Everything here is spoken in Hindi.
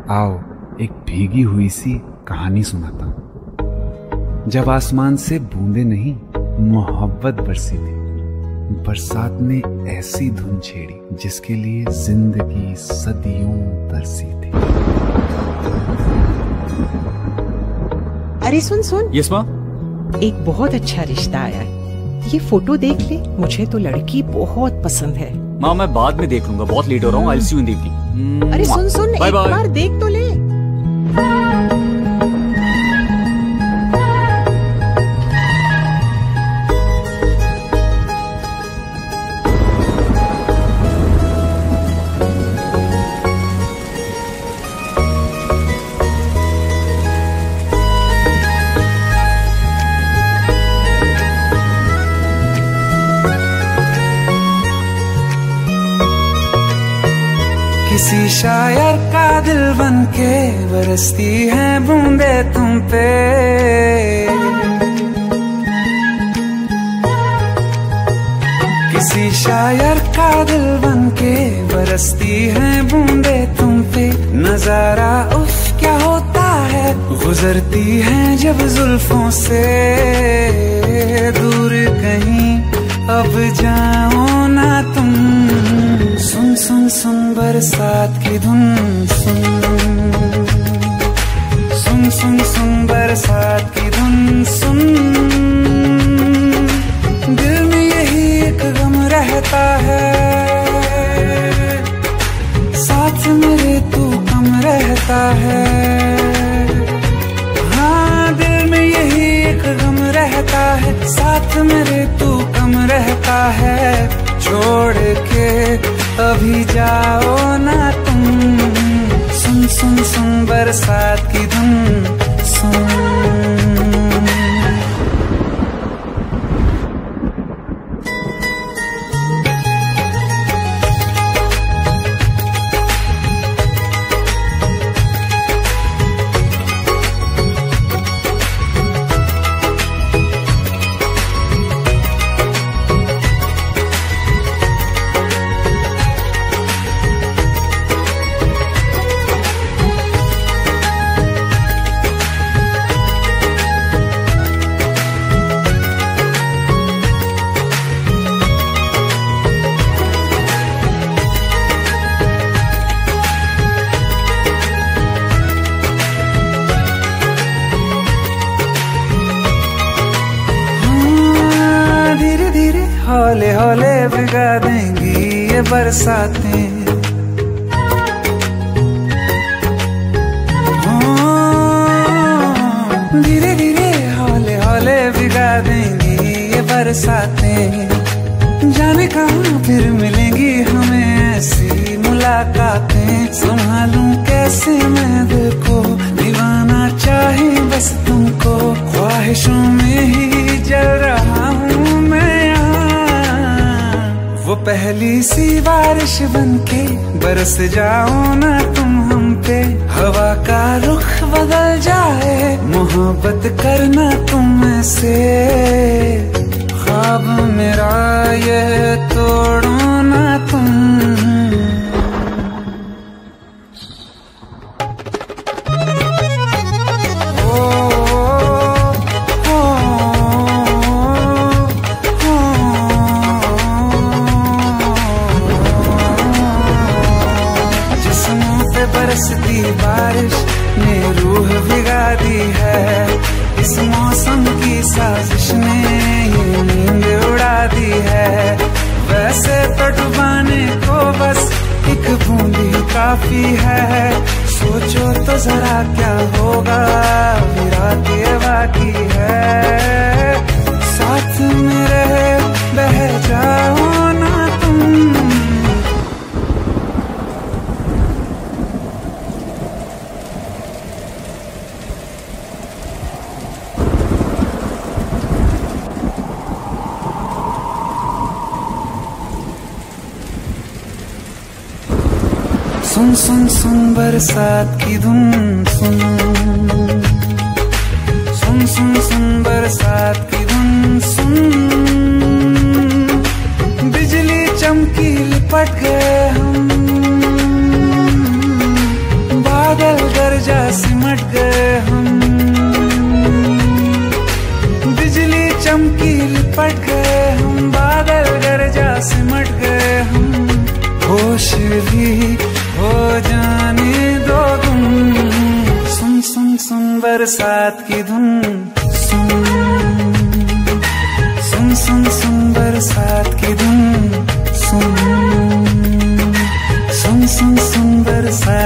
आओ एक भीगी हुई सी कहानी सुनाता हूं। जब आसमान से बूंदे नहीं मोहब्बत बरसी थी, बरसात ने ऐसी धुन छेड़ी जिसके लिए जिंदगी सदियों तरसी थी। अरे सुन सुन। यस माँ। एक बहुत अच्छा रिश्ता आया है, ये फोटो देख ले। मुझे तो लड़की बहुत पसंद है। माँ मैं बाद में देख लूंगा, बहुत लेट हो रहा हूँ। I will see you in the evening. अरे सुन सुन, एक बार देख तो ले। किसी शायर का दिल बनके बरसती है बूंदे तुम पे। किसी शायर का दिल बनके बरसती है बूंदे तुम पे। नजारा उफ क्या होता है, गुजरती है जब जुल्फों से। दूर कहीं अब जाओ ना तुम, सुन सुन सुन बरसात की धुन। सुन सुन सुन सुन बरसात की धुन। सुन दिल में यही एक गम रहता है, साथ मेरे तू कम रहता है। हाँ दिल में यही एक गम रहता है, साथ मेरे तू कम रहता है। छोड़ के अभी जाओ ना तुम, सुन सुन सुन बरसात की धुन। सुन हौले हौले भिगा देंगी ये बरसातें। धीरे धीरे हौले हौले भिगा देंगी ये बरसातें। जाने कहाँ फिर मिलेंगी हमें ऐसी मुलाकातें। संभालूं कैसे मैं दिल को, दीवाना चाहे बस तुमको। ख्वाहिशों में ही जल रहा हूँ मैं। वो पहली सी बारिश बनके बरस जाओ ना तुम हम पे। हवा का रुख बदल जाए, मोहब्बत करना तुम से। ख्वाब मेरा ये तोड़ो ना तुम। बरसती बारिश ने रूह भिगा दी है। इस मौसम की साजिश ने ये नींद उड़ा दी है। वैसे तो डुबाने को बस एक बूंदी काफी है। सोचो तो जरा क्या होगा, रात ये बाकी है। साथ मेरे बह जाओ ना तुम। सुन सुन सुन बरसात की धुन। सुन सुन सुन सुन बरसात की धुन। सुन बिजली चमकी लिपट गए हम, बादल बरसात की धुन सुन सुन सुन सुन बरसात की धुन सुन सुन सुन सुन बरसात